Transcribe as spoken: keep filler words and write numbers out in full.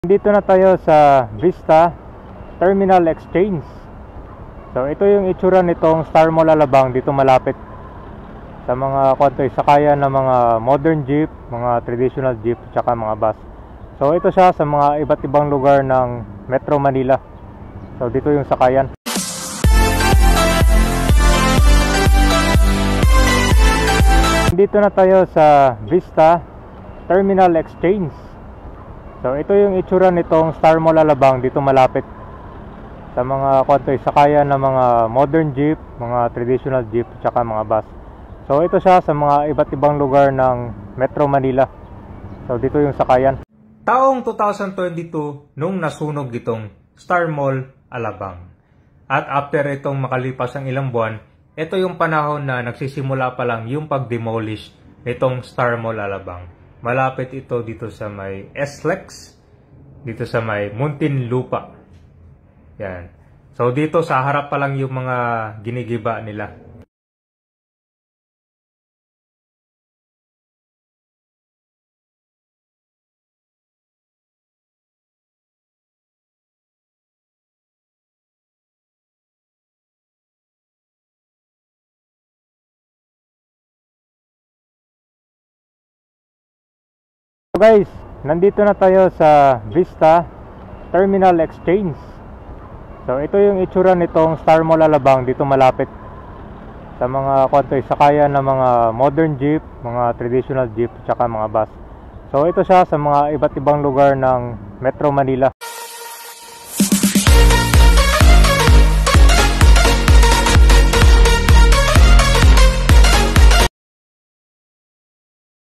Dito na tayo sa Vista Terminal Exchange. So ito yung itsura nitong Star Mall Alabang dito malapit sa mga kontoy sakayan ng mga modern jeep, mga traditional jeep, tsaka mga bus. So ito siya sa mga iba't ibang lugar ng Metro Manila. So dito yung sakayan. Dito na tayo sa Vista Terminal Exchange. So ito yung itsura nitong Star Mall Alabang dito malapit sa mga kontoy sakayan ng mga modern jeep, mga traditional jeep, tsaka mga bus. So ito siya sa mga iba't ibang lugar ng Metro Manila. So dito yung sakayan. Taong two thousand twenty-two nung nasunog itong Star Mall Alabang. At after itong makalipas ang ilang buwan, ito yung panahon na nagsisimula pa lang yung pag-demolish nitong Star Mall Alabang. Malapit ito dito sa may S-Lex, dito sa may Muntinlupa. Yan. So dito sa harap pa lang yung mga ginigiba nila. So guys, nandito na tayo sa Vista Terminal Exchange. So ito yung itsura nitong Star Mall Alabang dito malapit sa mga kontoy sakayan ng mga modern jeep, mga traditional jeep, tsaka mga bus. So ito siya sa mga iba't ibang lugar ng Metro Manila.